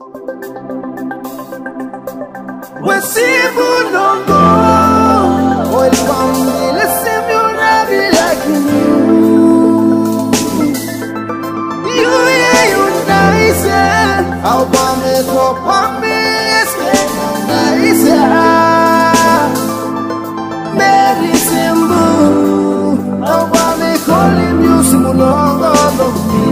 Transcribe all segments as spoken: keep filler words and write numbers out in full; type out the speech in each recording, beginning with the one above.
Wesibu nongo welcome le semuna be like you. You yeah you nice. How about me to pop me nice. Mary Simbu. How about me calling you Simunongo of me.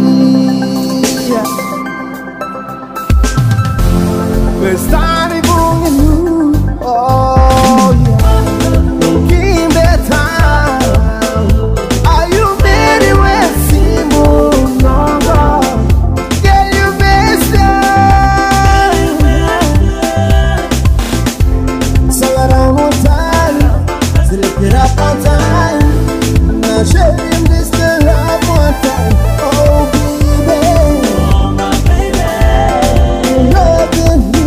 We're starting bringing you. Oh yeah, looking better. Are you ready with Simunongo? Can you miss it? So that I'm on time, sleep it up on time. Now sharing this the love one time. Oh baby, oh my baby, loving you.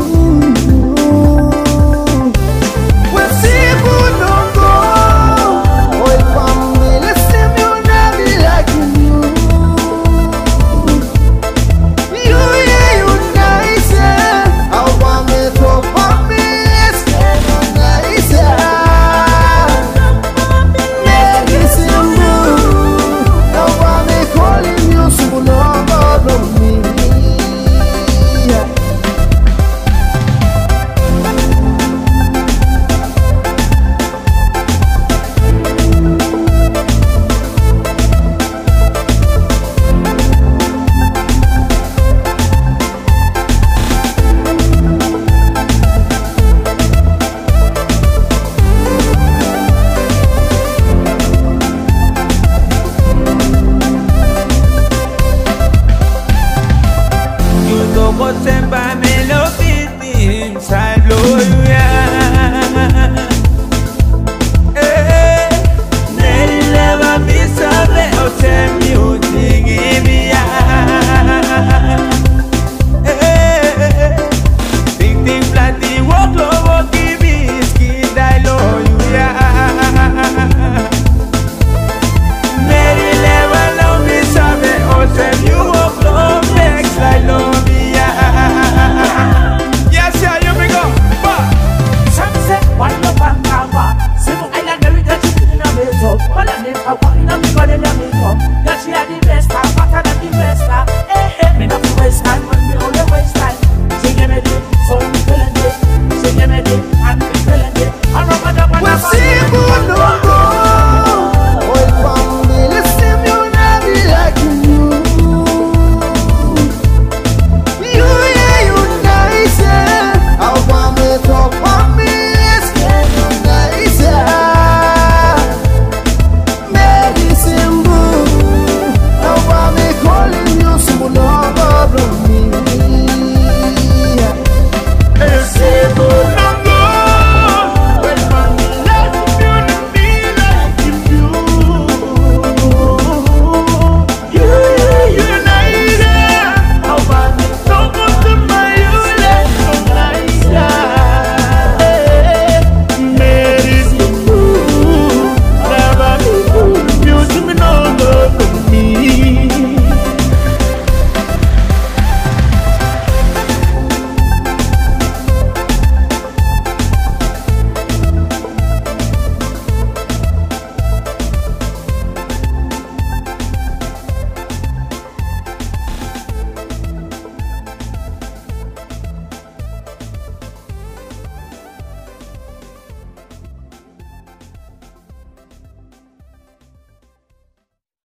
Semba me lo fit inside, oh yeah.